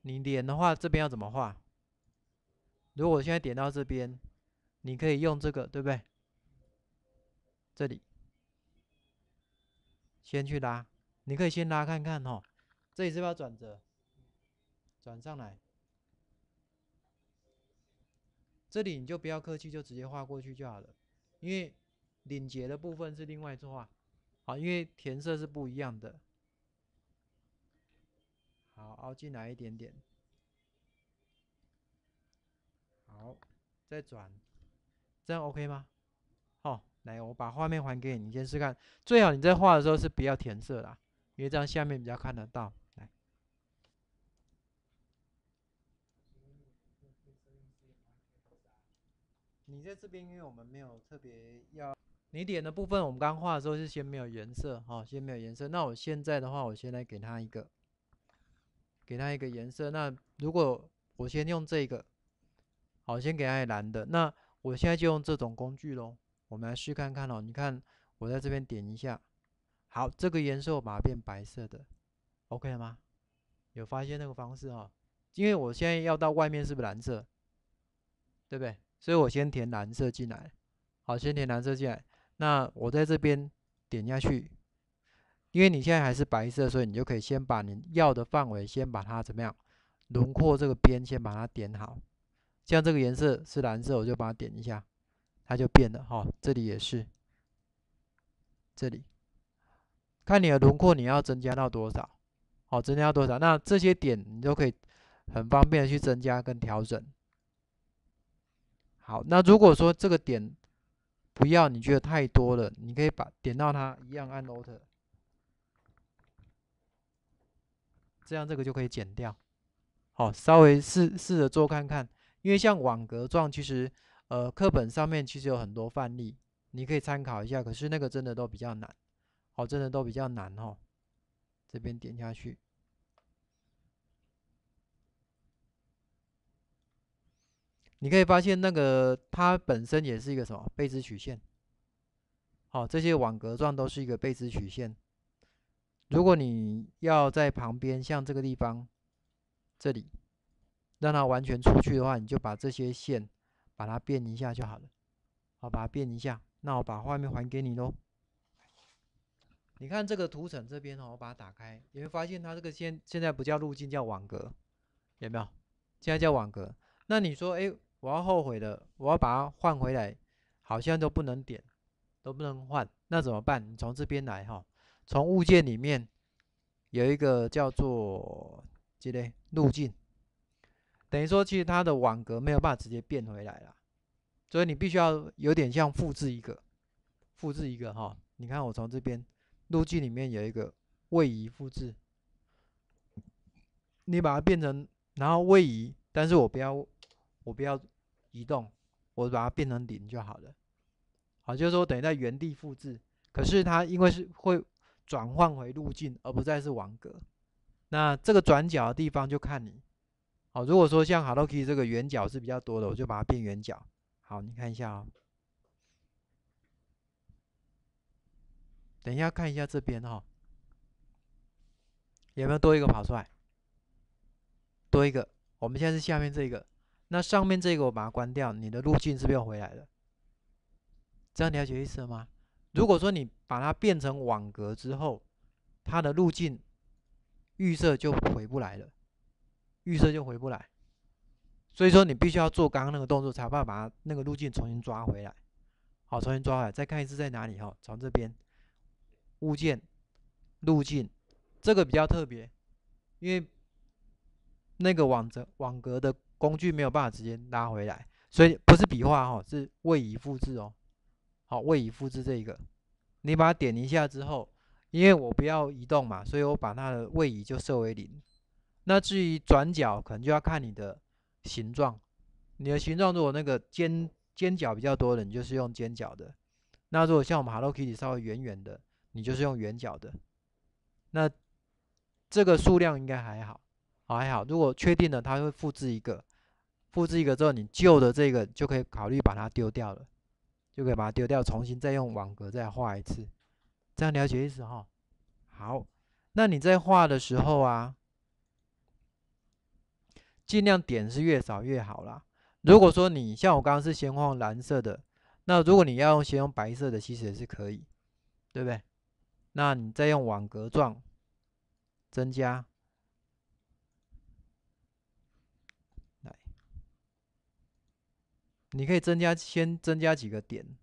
你脸的话，这边要怎么画？如果我现在点到这边，你可以用这个，对不对？这里先去拉，你可以先拉看看哦。这里是不是要转折？转上来，这里你就不要客气，就直接画过去就好了。因为领结的部分是另外画，好，因为填色是不一样的。好，凹进来一点点。好，再转，这样 OK 吗？好，来，我把画面还给你，你先试看。最好你在画的时候是不要填色啦，因为这样下面比较看得到。来，你在这边，因为我们没有特别要你脸的部分，我们刚画的时候是先没有颜色，哈，先没有颜色。那我现在的话，我先来给它一个，颜色。那如果我先用这个，好，先给它蓝的。那我现在就用这种工具咯，我们来试看看哦。你看，我在这边点一下，好，这个颜色我把它变白色的，OK 了吗？有发现那个方式哈？因为我现在要到外面是不是蓝色，对不对？所以我先填蓝色进来，好，先填蓝色进来。那我在这边点下去，因为你现在还是白色，所以你就可以先把你要的范围先把它怎么样，轮廓这个边先把它点好。像这个颜色是蓝色，我就把它点一下，它就变了哈。这里也是，这里看你的轮廓你要增加到多少，好，增加到多少，那这些点你都可以很方便的去增加跟调整。好，那如果说这个点不要，你觉得太多了，你可以把点到它一样按 Alt， 这样这个就可以剪掉。好，稍微试着做看看，因为像网格状，其实课本上面其实有很多范例，你可以参考一下。可是那个真的都比较难，好，真的都比较难哦。这边点下去，你可以发现那个它本身也是一个什么背支曲线。好，这些网格状都是一个背支曲线。如果你要在旁边，像这个地方这里，让它完全出去的话，你就把这些线把它变一下就好了。好，把它变一下。那我把画面还给你喽。你看这个图层这边哦，我把它打开，你会发现它这个现在不叫路径，叫网格，有没有？现在叫网格。那你说，哎，我要后悔了，我要把它换回来，好像都不能点，都不能换，那怎么办？你从这边来哈，从物件里面有一个叫做这类路径，等于说其实它的网格没有办法直接变回来了，所以你必须要有点像复制一个，哈。你看我从这边路径里面有一个位移复制，你把它变成，然后位移，但是我不要移动，我把它变成零就好了。好，就是说等于在原地复制，可是它因为是会转换回路径，而不再是网格。那这个转角的地方就看你。好，如果说像 Hello Kitty 这个圆角是比较多的，我就把它变圆角。好，你看一下哦。等一下看一下这边哈、哦，有没有多一个跑出来？多一个。我们现在是下面这个，那上面这个我把它关掉，你的路径是不是又回来了？这样了解意思了吗？如果说你把它变成网格之后，它的路径预设就回不来了，预设就回不来。所以说你必须要做刚刚那个动作，才有办法把它那个路径重新抓回来。好，重新抓回来，再看一次在哪里哈？从这边物件路径，这个比较特别，因为那个网格的工具没有办法直接拉回来，所以不是笔画哈，是位移复制哦。好，位移复制这一个，你把它点一下之后，因为我不要移动嘛，所以我把它的位移就设为零。那至于转角，可能就要看你的形状。你的形状如果那个尖角比较多的，你就是用尖角的。那如果像我们 Hello Kitty 稍微圆圆的，你就是用圆角的。那这个数量应该还好，还好。如果确定了，它会复制一个，复制一个之后，你旧的这个就可以考虑把它丢掉了，就可以把它丢掉，重新再用网格再画一次。这样了解意思哈？好，那你在画的时候啊， 尽量点是越少越好啦。如果说你像我刚刚是先用蓝色的，那如果你要先用白色的，其实也是可以，对不对？那你再用网格状增加，来，你可以先增加几个点，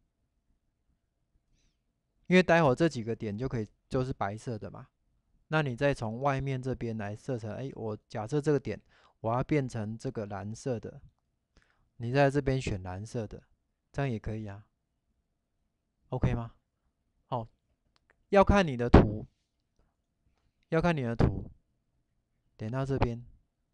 因为待会这几个点就是白色的嘛。那你再从外面这边来设成，我假设这个点我要变成这个蓝色的，你在这边选蓝色的，这样也可以啊，OK 吗？好，要看你的图，要看你的图，点到这边，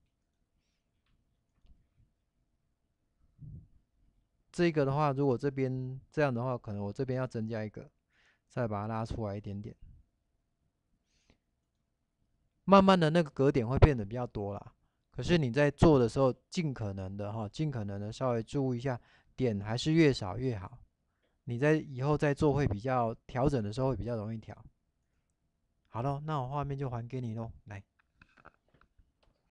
这个的话，如果这边这样的话，可能我这边要增加一个，再把它拉出来一点点，慢慢的那个格点会变得比较多啦。可是你在做的时候，尽可能的稍微注意一下，点还是越少越好。你在以后再做会比较调整的时候会比较容易调。好了，那我画面就还给你喽，来。